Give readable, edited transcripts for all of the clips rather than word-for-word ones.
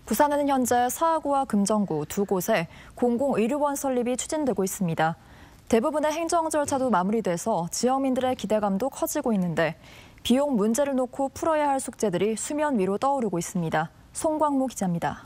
부산에는 현재 사하구와 금정구 두 곳에 공공의료원 설립이 추진되고 있습니다. 대부분의 행정 절차도 마무리돼서 지역민들의 기대감도 커지고 있는데 비용 문제를 놓고 풀어야 할 숙제들이 수면 위로 떠오르고 있습니다. 송광무 기자입니다.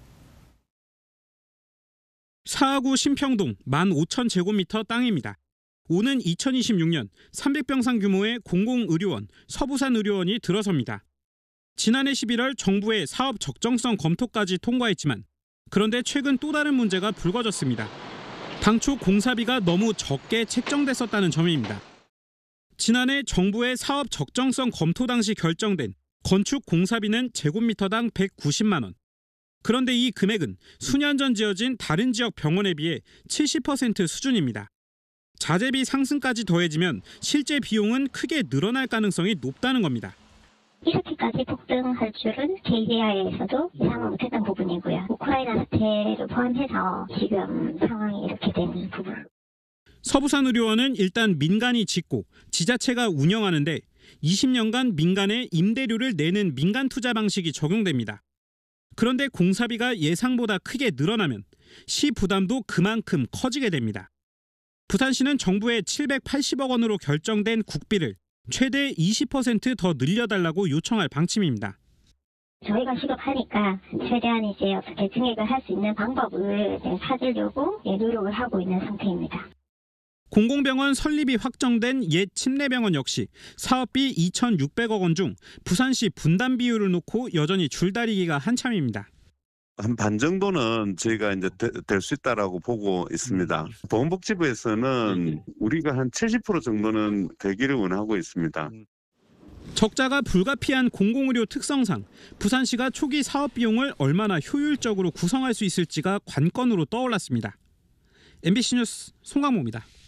사하구 신평동 15,000제곱미터 땅입니다. 오는 2026년 300병상 규모의 공공의료원 서부산의료원이 들어섭니다. 지난해 11월 정부의 사업 적정성 검토까지 통과했지만 그런데 최근 또 다른 문제가 불거졌습니다. 당초 공사비가 너무 적게 책정됐었다는 점입니다. 지난해 정부의 사업 적정성 검토 당시 결정된 건축 공사비는 제곱미터당 190만 원. 그런데 이 금액은 수년 전 지어진 다른 지역 병원에 비해 70% 수준입니다. 자재비 상승까지 더해지면 실제 비용은 크게 늘어날 가능성이 높다는 겁니다. 이렇게까지 폭등할 줄은 KDI에서도 예상을 못했던 부분이고요. 우크라이나 사태를 포함해서 지금 상황이 이렇게 된 부분. 서부산의료원은 일단 민간이 짓고 지자체가 운영하는데 20년간 민간에 임대료를 내는 민간 투자 방식이 적용됩니다. 그런데 공사비가 예상보다 크게 늘어나면 시 부담도 그만큼 커지게 됩니다. 부산시는 정부의 780억 원으로 결정된 국비를 최대 20% 더 늘려달라고 요청할 방침입니다. 저희가 시급하니까 최대한 어떻게 증액을 할 수 있는 방법을 찾으려고 노력을 하고 있는 상태입니다. 공공병원 설립이 확정된 옛 침례병원 역시 사업비 2,600억 원 중 부산시 분담 비율을 놓고 여전히 줄다리기가 한참입니다. 한 반 정도는 저희가 될 수 있다라고 보고 있습니다. 보건복지부에서는 우리가 한 70% 정도는 되기를 원하고 있습니다. 적자가 불가피한 공공의료 특성상 부산시가 초기 사업 비용을 얼마나 효율적으로 구성할 수 있을지가 관건으로 떠올랐습니다. MBC 뉴스 송광무입니다.